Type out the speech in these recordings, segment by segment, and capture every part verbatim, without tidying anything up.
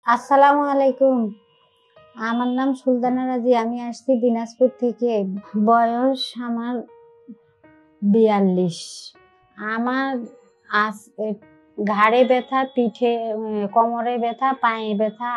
আসসালামু আলাইকুম। আমার নাম সুলতানা রাজি। আমি আসছি দিনাজপুর থেকে। বয়স আমার বিয়াল্লিশ। আমার আজ ঘাড়ে ব্যথা, পিঠে কোমরে ব্যথা, পায়ে ব্যথা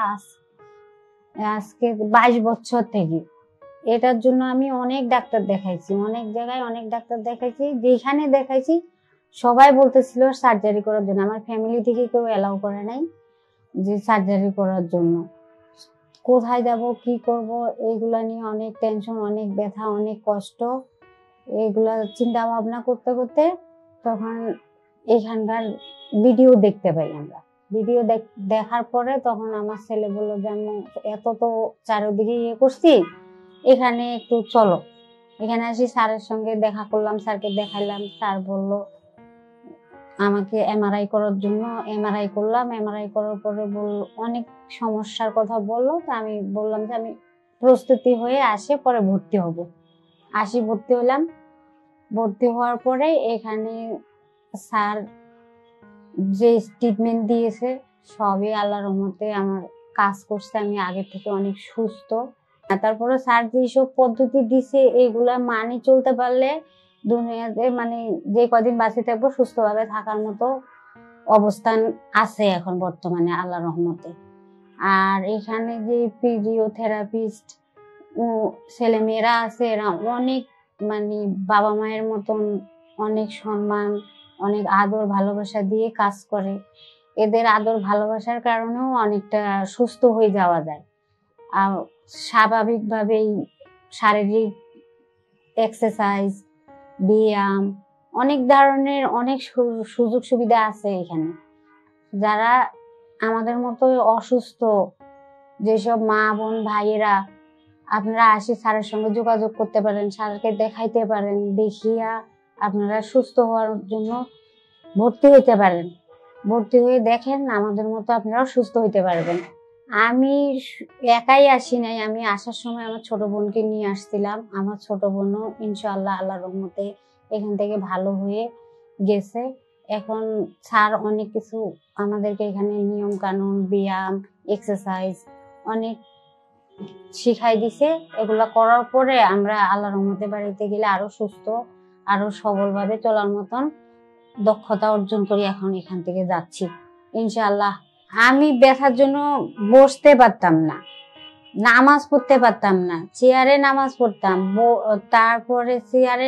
আজকে বাইশ বছর থেকে। এটার জন্য আমি অনেক ডাক্তার দেখাইছি, অনেক জায়গায় অনেক ডাক্তার দেখাইছি। যেখানে দেখাইছি সবাই বলতেছিল সার্জারি করার জন্য। আমার ফ্যামিলি থেকে কেউ অ্যালাউ করে নাই যে সার্জারি করার জন্য। কোথায় যাব, কি করব, এইগুলা নিয়ে অনেক টেনশন, অনেক ব্যথা, অনেক কষ্ট। এইগুলা চিন্তা ভাবনা করতে করতে তখন এখানকার ভিডিও দেখতে পাই। আমরা ভিডিও দেখার পরে তখন আমার ছেলে বললো যে আমি এত তো চারিদিকে ইয়ে করছি, এখানে একটু চলো। এখানে আসি, স্যারের সঙ্গে দেখা করলাম, স্যারকে দেখাইলাম। স্যার বলল আমাকে এমআরআই করার জন্য। এমআরআই করলাম। এমআরআই করার পরে বলল অনেক সমস্যার কথা বললো। তো আমি বললাম যে আমি প্রস্তুতি হয়ে আসে পরে ভর্তি হব। আসি, ভর্তি হলাম। ভর্তি হওয়ার পরে এখানে স্যার যে ট্রিটমেন্ট দিয়েছে সবই আল্লাহর রহমতে আমার কাজ করছে। আমি আগে থেকে অনেক সুস্থ। তারপরে স্যার যেসব পদ্ধতি দিছে এগুলা মানি চলতে পারলে দুনিয়াতে মানে যে কদিন বাঁচে থাকবো সুস্থভাবে থাকার মতো অবস্থান আছে এখন বর্তমানে আল্লাহর রহমতে। আর এখানে যে ফিজিওথেরাপিস্ট ছেলেমেয়েরা আছে এরা অনেক মানে বাবা মায়ের মতন অনেক সম্মান, অনেক আদর ভালোবাসা দিয়ে কাজ করে। এদের আদর ভালোবাসার কারণেও অনেকটা সুস্থ হয়ে যাওয়া যায়। আর স্বাভাবিকভাবেই শারীরিক এক্সারসাইজ, ব্যায়াম, অনেক ধরনের অনেক সুযোগ সুবিধা আছে এখানে। যারা আমাদের মতো অসুস্থ যেসব মা বোন ভাইয়েরা, আপনারা আসি স্যারের সঙ্গে যোগাযোগ করতে পারেন, স্যারকে দেখাইতে পারেন। দেখিয়া আপনারা সুস্থ হওয়ার জন্য ভর্তি হইতে পারেন। ভর্তি হয়ে দেখেন আমাদের মতো আপনারাও সুস্থ হইতে পারবেন। আমি একাই আসি নাই, আমি আসার সময় আমার ছোট বোনকে নিয়ে আসছিলাম। আমার ছোট বোনও ইনশাআল্লাহ আল্লাহর রহমতে এখান থেকে ভালো হয়ে গেছে। এখন স্যার অনেক কিছু আমাদেরকে এখানে নিয়ম কানুন, ব্যায়াম, এক্সারসাইজ অনেক শিখাই দিছে। এগুলা করার পরে আমরা আল্লাহর রহমতে বাড়িতে গেলে আরো সুস্থ, আরো সবলভাবে চলার মতন দক্ষতা অর্জন করি। এখন এখান থেকে যাচ্ছি ইনশাআল্লাহ। আমি ব্যথার জন্য বসতে পারতাম না, নামাজ পড়তে পারতাম না, চেয়ারে নামাজ পড়তাম। তারপরে চেয়ারে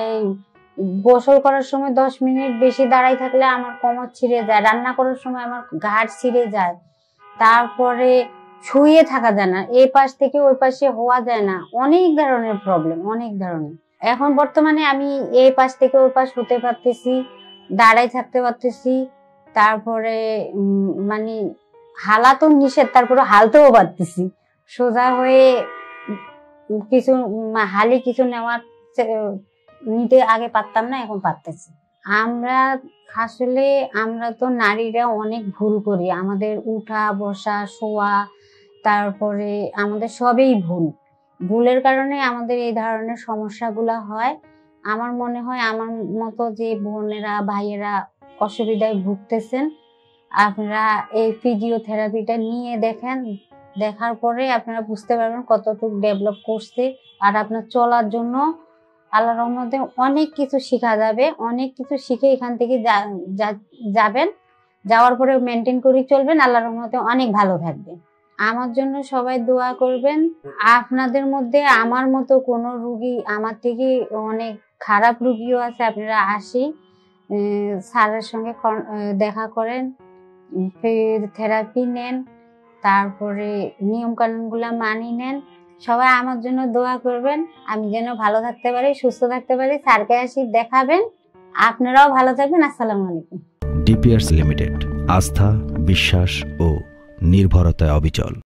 গোসল করার সময় দশ মিনিট বেশি দাঁড়াই থাকলে আমার কোমর ছিঁড়ে যায়। রান্না করার সময় আমার ঘাড় ছিঁড়ে যায়। তারপরে শুয়ে থাকা যায় না, এই পাশ থেকে ওই পাশে হওয়া যায় না। অনেক ধরনের প্রবলেম, অনেক ধরনের। এখন বর্তমানে আমি এই পাশ থেকে ওই পাশ হতে পারতেছি, দাঁড়াই থাকতে পারতেছি। তারপরে মানে হালা তো নিষেধ, তারপরে হালতেও পারতেছি। সোজা হয়ে কিছু হালি কিছু নেওয়ার নিতে আগে পারতাম না, এখন পারতেছি। আমরা আসলে আমরা তো নারীরা অনেক ভুল করি। আমাদের উঠা বসা শোয়া, তারপরে আমাদের সবই ভুল। ভুলের কারণে আমাদের এই ধরনের সমস্যাগুলো হয়। আমার মনে হয় আমার মতো যে বোনেরা ভাইয়েরা অসুবিধায় ভুগতেছেন, আপনারা এই ফিজিওথেরাপিটা নিয়ে দেখেন। দেখার পরে আপনারা বুঝতে পারবেন কতটুকু ডেভেলপ করছে। আর আপনার চলার জন্য আল্লাহর রহমতে অনেক কিছু শেখা যাবে। অনেক কিছু শিখে এখান থেকে যাবেন, যাওয়ার পরে মেনটেন করে চলবেন। আল্লাহর রহমতে অনেক ভালো থাকবেন। আমার জন্য সবাই দোয়া করবেন। আপনাদের মধ্যে আমার মতো কোনো রুগী, আমার থেকে অনেক খারাপ রুগীও আছে, আপনারা আসি স্যারের সঙ্গে দেখা করেন, থেরাপি নেন, তারপরে নিয়ম কানুনগুলো মানি নেন। সবাই আমার জন্য দোয়া করবেন, আমি যেন ভালো থাকতে পারি, সুস্থ থাকতে পারি। স্যারকে আসি দেখাবেন, আপনারাও ভালো থাকবেন। আসসালামু আলাইকুম। ডিপিআরস লিমিটেড, আস্থা, বিশ্বাস ও নির্ভরতায় অবিচল।